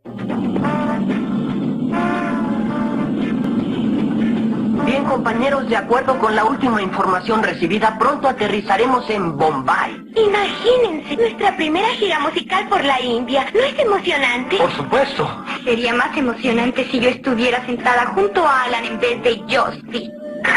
Bien, compañeros, de acuerdo con la última información recibida, pronto aterrizaremos en Bombay. Imagínense, nuestra primera gira musical por la India. ¿No es emocionante? Por supuesto. Sería más emocionante si yo estuviera sentada junto a Alan en vez de Justy.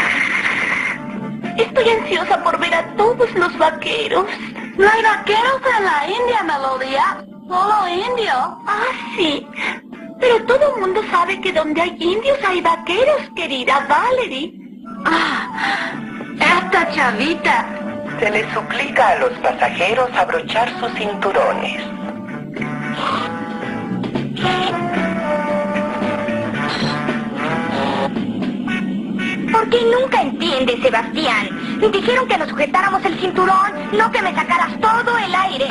Estoy ansiosa por ver a todos los vaqueros. No hay vaqueros en la India, Melodia. Solo indios. Ah, sí. Pero todo el mundo sabe que donde hay indios hay vaqueros, querida Valerie. Ah, esta chavita. Se les suplica a los pasajeros abrochar sus cinturones. ¿Por qué nunca entiendes, Sebastián? Me dijeron que nos sujetáramos el cinturón, no que me sacaras todo el aire.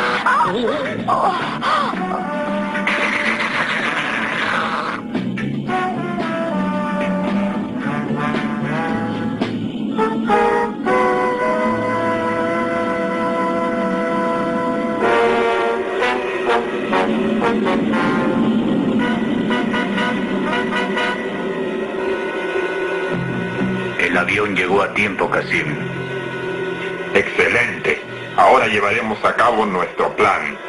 El avión llegó a tiempo, Kasim. Excelente. Ahora llevaremos a cabo nuestro plan.